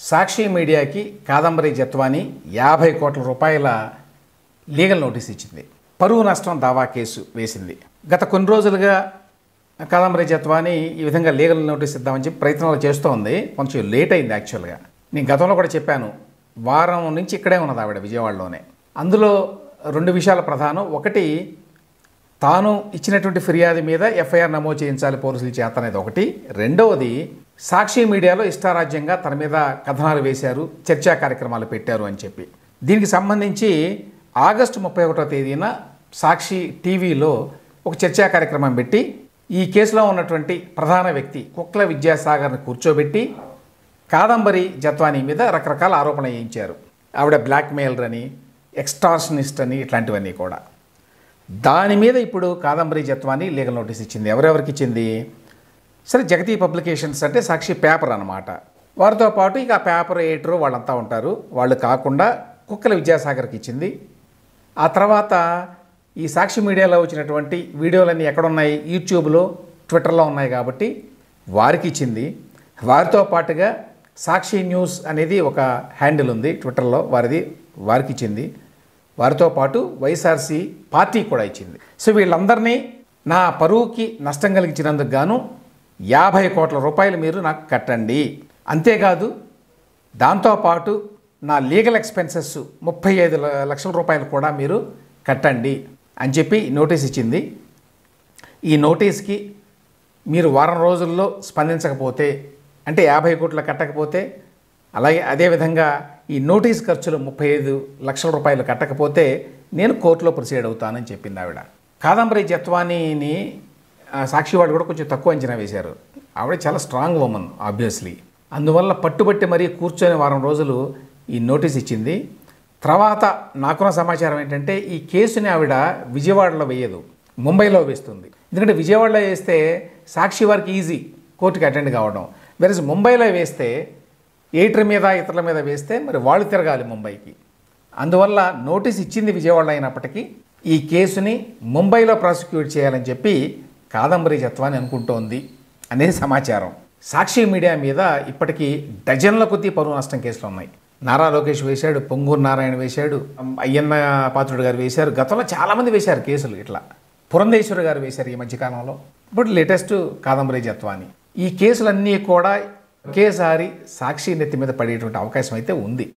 సాక్షి మీడియాకి కాదంబరి జత్వాని 50 కోట్ల రూపాయల లీగల్ నోటీస్ ఇచ్చింది. పరువు నష్టం దావా కేసు వేసింది. గత కొన్ని రోజులుగా కాదంబరి జత్వాని ఈ విధంగా లీగల్ నోటీస్ ఇద్దామని చెప్పి ప్రయత్నాలు చేస్తోంది. కొంచెం లేట్ అయింది యాక్చువల్గా. నేను గతంలో కూడా చెప్పాను, వారం నుంచి ఇక్కడే ఉన్నది ఆవిడ విజయవాడలోనే. అందులో 2 విషయాలు ప్రధానం. ఒకటి, తాను ఇచ్చినటువంటి ఫిర్యాదు మీద ఎఫ్ఐఆర్ నమోదు చేయించాలి పోలీసుల చేత అనేది ఒకటి. రెండవది, సాక్షి మీడియాలో ఇష్టారాజ్యంగా తన మీద కథనాలు వేశారు, చర్చా కార్యక్రమాలు పెట్టారు అని చెప్పి. దీనికి సంబంధించి ఆగస్టు 31వ తేదీన సాక్షి టీవీలో ఒక చర్చా కార్యక్రమం పెట్టి ఈ కేసులో ఉన్నటువంటి ప్రధాన వ్యక్తి కుక్ల విద్యాసాగర్ని కూర్చోబెట్టి కాదంబరి జత్వాని మీద రకరకాల ఆరోపణలు చేయించారు. ఆవిడ బ్లాక్మెయిలర్ అని, ఎక్స్టార్షనిస్ట్ అని, ఇట్లాంటివన్నీ కూడా. దాని మీద ఇప్పుడు కాదంబరి జత్వాని లీగల్ నోటీస్ ఇచ్చింది. ఎవరెవరికి ఇచ్చింది? సరే, జగతి పబ్లికేషన్స్ అంటే సాక్షి పేపర్ అన్నమాట. వారితో పాటు ఇక ఆ పేపర్ ఎడిటర్ వాళ్ళంతా ఉంటారు. వాళ్ళు కాకుండా కుక్కల విద్యాసాగర్కి ఇచ్చింది. ఆ తర్వాత ఈ సాక్షి మీడియాలో వచ్చినటువంటి వీడియోలన్నీ ఎక్కడున్నాయి? యూట్యూబ్లో, ట్విట్టర్లో ఉన్నాయి కాబట్టి వారికి ఇచ్చింది. వారితో పాటుగా సాక్షి న్యూస్ అనేది ఒక హ్యాండిల్ ఉంది ట్విట్టర్లో, వారికి ఇచ్చింది. వారితో పాటు వైఎస్ఆర్సీ పార్టీ కూడా ఇచ్చింది. సో వీళ్ళందరినీ నా పరువుకి నష్టం కలిగించినందుకు గాను 50 కోట్ల రూపాయలు మీరు నాకు కట్టండి. అంతేకాదు దాంతోపాటు నా లీగల్ ఎక్స్పెన్సెస్ 35 లక్షల రూపాయలు కూడా మీరు కట్టండి అని చెప్పి నోటీస్ ఇచ్చింది. ఈ నోటీస్కి మీరు వారం రోజుల్లో స్పందించకపోతే, అంటే 50 కోట్లు కట్టకపోతే, అలాగే అదేవిధంగా ఈ నోటీస్ ఖర్చులు 35 లక్షల రూపాయలు కట్టకపోతే నేను కోర్టులో ప్రొసీడ్ అవుతానని చెప్పింది ఆవిడ. కాదంబరి జత్వానీని సాక్షి వాళ్ళు కూడా కొంచెం తక్కువ అంచనా వేశారు. ఆవిడ చాలా స్ట్రాంగ్ ఉమెన్ ఆబ్వియస్లీ. అందువల్ల పట్టుబట్టి మరీ కూర్చొని వారం రోజులు ఈ నోటీస్ ఇచ్చింది. తర్వాత నాకున్న సమాచారం ఏంటంటే, ఈ కేసుని ఆవిడ విజయవాడలో వేయదు, ముంబైలో వేస్తుంది. ఎందుకంటే విజయవాడలో వేస్తే సాక్షి వారికి ఈజీ కోర్టుకి అటెండ్ కావడం. వెరస్ ముంబైలో వేస్తే ఎడిటర్ మీద, ఇతరుల మీద వేస్తే మరి వాళ్ళు తిరగాలి ముంబైకి. అందువల్ల నోటీస్ ఇచ్చింది విజయవాడలో అయినప్పటికీ ఈ కేసుని ముంబైలో ప్రాసిక్యూట్ చేయాలని చెప్పి కాదంబరి జత్వాని అనుకుంటోంది అనేది సమాచారం. సాక్షి మీడియా మీద ఇప్పటికీ డజన్ల కొద్దీ పరువు నష్టం కేసులు ఉన్నాయి. నారా లోకేష్ వేశాడు, పొంగూరు నారాయణ వేశాడు, అయ్యన్న పాత్రుడు గారు వేశారు, గతంలో చాలామంది వేశారు కేసులు. ఇట్లా పురంధేశ్వరి గారు వేశారు ఈ మధ్యకాలంలో. ఇప్పుడు లేటెస్ట్ కాదంబరి జత్వాని. ఈ కేసులన్నీ కూడా ఒకేసారి సాక్షి నెత్తి మీద పడేటువంటి అవకాశం అయితే ఉంది.